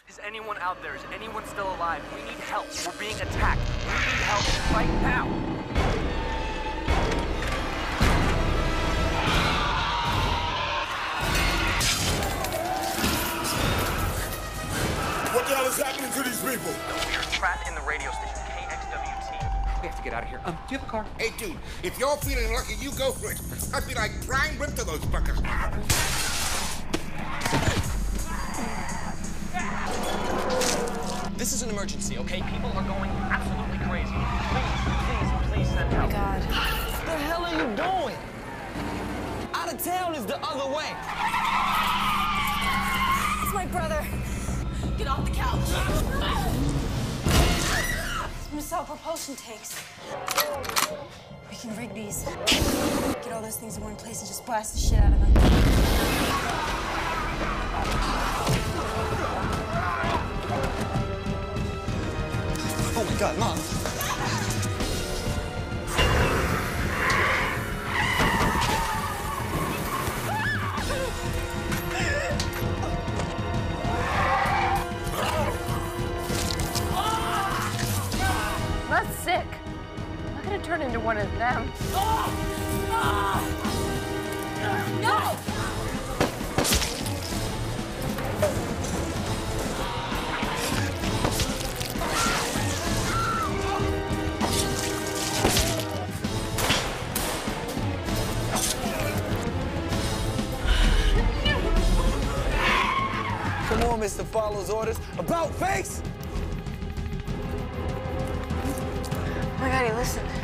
Is anyone out there? Is anyone still alive? We need help. We're being attacked. We need help right now. What the hell is happening to these people? We are trapped in the radio station, KXWT. We have to get out of here. Do you have a car? Hey, dude, if you're feeling lucky, you go for it. I'd be like prime rib to those fuckers. This is an emergency, okay? People are going absolutely crazy. Please send help. Oh, my God. What the hell are you doing? Out of town is the other way. It's my brother. Get off the couch. I'm gonna sell propulsion tanks. We can rig these. Get all those things in one place and just blast the shit out of them. Oh my God, Mom. I'm not sick. I'm not gonna turn into one of them. No! Come on, Mr. Follows orders. About face! Oh my God, he listened.